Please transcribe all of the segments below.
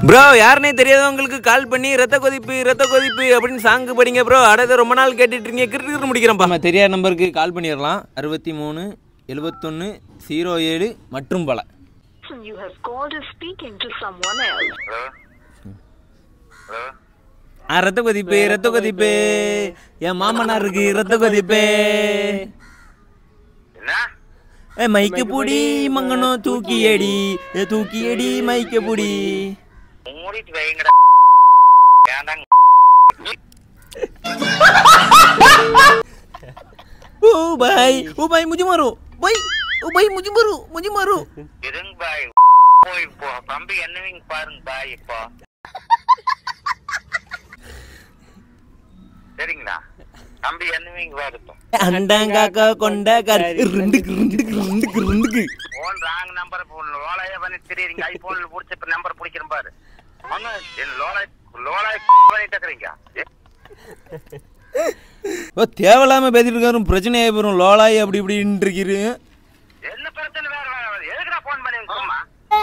Bro யாருனே தெரியாதவங்களுக்கு கால் பண்ணி ரத்த கொதிப்பு அப்படின்னு சாங்கு படிங்க ப்ரோ. அடது ரொம்ப நாள் கேட்டுட்டு இருக்கீங்க, கிரிக்கெட் முடிக்கிறோம்ப்பா. நம்ம தெரியாத நம்பருக்கு கால் பண்ணிடலாம். 63 71 07 மற்றும் பல. You have called is speaking to someone else. ரத்த கொதிப்பு என் மாமனாருக்கு ரத்த கொதிப்பு. மைக்கு புடி மங்கனோ தூக்கி அடி மைக்கு புடி. भाई मुझे मारो भाई मुझे मारो இருங்க பாய் போய் போ தம்பி என்னவீங்க பாருங்க பாய் இப்போ சரிங்களா தம்பி என்னவீங்க பாருங்க அண்டாங்காக்கா கொண்டக்கார் போன் ராங் நம்பர் லோலாய பண்ணி தெரியுங்க ஐபோன்ல புடிச்ச நம்பர் பிடிக்கிறேன் பாரு அண்ணா லோலாய் பண்ணி தக்கறீங்க ஓ தேவலாம பேசிட்டு இருக்காரு பிரச்சனை ஆகி போயிடும் லோலாய் அப்படி இப்படின்னு இருக்கிறது என்ன பிரச்சனை வேற எதுக்குடா போன் பண்ணிருக்கோமா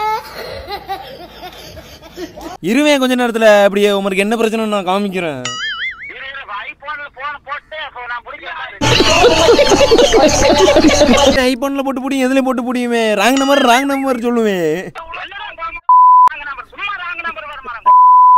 இருவேன் கொஞ்ச நேரத்துல அப்படியே உங்களுக்கு என்ன பிரச்சனை நான் காமிக்கிறேன் ஐபோன்ல போன் போட்டு நான் பிடிக்கிறேன் ஐபோன்ல போட்டு புடியும் எதுல போட்டு புடியுமே ராங் நம்பர் சொல்லுவேன் சும்மா ராங் நம்பர் வர மாட்டாங்க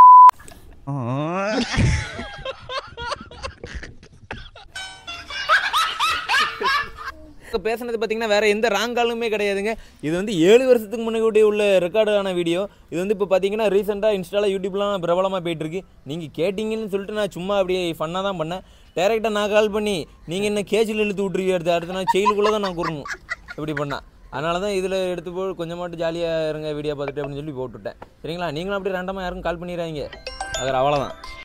பேசுனது பார்த்தீங்கன்னா வேறு எந்த ராங்காலுமே கிடையாதுங்க. இது வந்து 7 வருஷத்துக்கு முன்னாடி உள்ள ரெக்கார்டான வீடியோ. இது வந்து இப்போ பார்த்தீங்கன்னா ரீசெண்டாக இன்ஸ்டாவில் யூடியூப்லாம் பிரபலமாக போயிட்டுருக்கு. நீங்கள் கேட்டிங்கன்னு சொல்லிட்டு நான் சும்மா அப்படியே ஃபன்னாக தான் பண்ணேன். டேரெக்டாக நான் கால் பண்ணி நீங்கள் என்ன கேஜில் இழுத்து விட்ருவீங்க, அடுத்து நான் செயலுக்குள்ளே தான் நான் கூறணும் இப்படி பண்ணேன். அதனால தான் இதில் எடுத்து போய் கொஞ்சமாட்டு ஜாலியாக இருங்க வீடியோ பார்த்துட்டு அப்படின்னு சொல்லி போட்டுவிட்டேன். சரிங்களா? நீங்களும் அப்படி ரெண்டமாக யாரும் கால் பண்ணிடுறாங்க. அது அவ்வளோதான்.